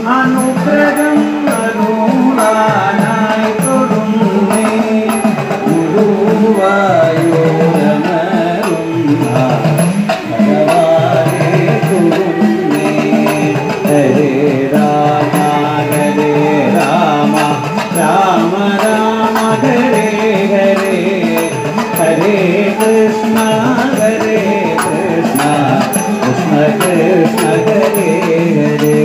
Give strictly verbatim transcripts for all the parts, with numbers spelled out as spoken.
അനുഗ്രഹം അരുളാനായി തൊടുന്നേ ഗുരുവായൂരമരുന്ന ഭഗവാനെ തൊടുന്നേ. ഹരേ രാമ ഹരേ രാമ രാമ രാമ ഹരേ ഹരേ ഹരേ കൃഷ്ണ ഹരേ കൃഷ്ണ കൃഷ്ണ കൃഷ്ണ ഹരേ ഹരേ.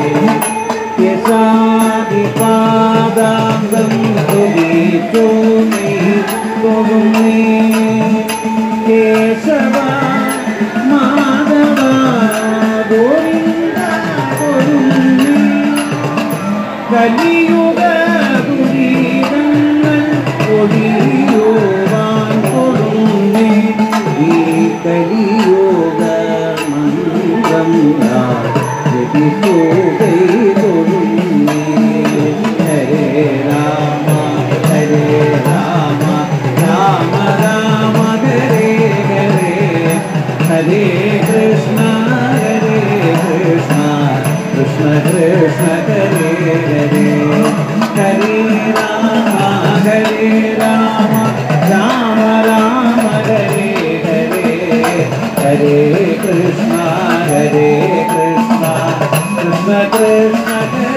യശാദിപാദാംഗം തുലിതോ നീ തൊടുന്നേ കേശവ മാധവ ഗോവിന്ദ തൊടുന്നേ. കലിയുഗ ദുരിതങ്ങൾ ഒഴിയുവാൻ തൊടുന്നേ ഈ കലിയുഗ മന്ത്രം ജപിക്കുകൈ തൊടുന്നേ. ഹരേ രാമ ഹരേ രാമ രാമ രാമ ഹരേ ഹരേ ഹരേ കൃഷ്ണ ഹരേ കൃഷ്ണ കൃഷ്ണ കൃഷ്ണ ഹരേ ഹരേ. ഹരേ രാമ ഹരേ രാമ രാമ രാമ ഹരേ ഹരേ ഹരേ കൃഷ്ണ ഹരേ കൃഷ്ണ കൃഷ്ണ കൃഷ്ണ